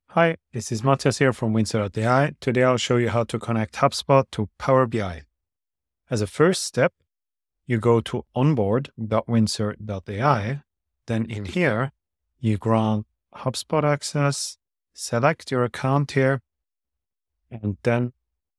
Hi, this is Matthias here from Windsor.ai. Today I'll show you how to connect HubSpot to Power BI. As a first step, you go to onboard.windsor.ai. Then in here, you grant HubSpot access, select your account here, and then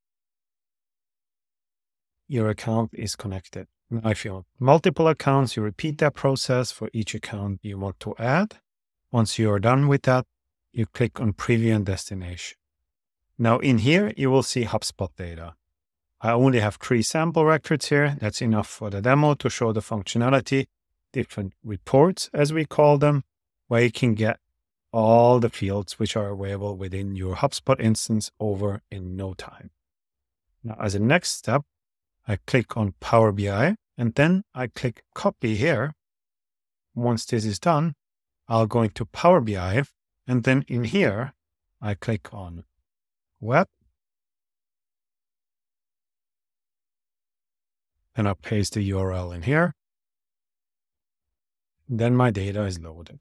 your account is connected. Now, if you want multiple accounts, you repeat that process for each account you want to add. Once you are done with that, you click on Preview and Destination. Now in here, you will see HubSpot data. I only have 3 sample records here. That's enough for the demo to show the functionality, different reports, as we call them, where you can get all the fields which are available within your HubSpot instance over in no time. Now, as a next step, I click on Power BI and then I click Copy here. Once this is done, I'll go into Power BI and then in here, I click on Web and I'll paste the URL in here. Then my data is loaded.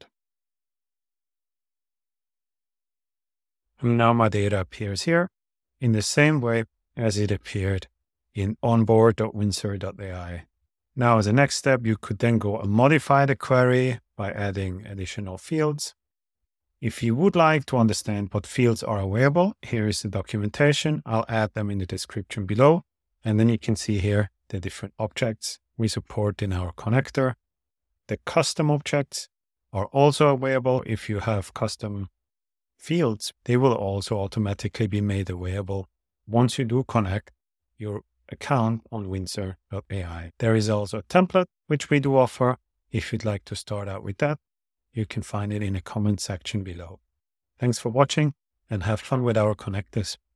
And now my data appears here in the same way as it appeared in onboard.windsor.ai. Now, as a next step, you could then go and modify the query by adding additional fields. If you would like to understand what fields are available, here is the documentation. I'll add them in the description below. And then you can see here the different objects we support in our connector. The custom objects are also available. If you have custom fields, they will also automatically be made available once you do connect your account on Windsor.ai. There is also a template, which we do offer. If you'd like to start out with that, you can find it in the comment section below. Thanks for watching and have fun with our connectors.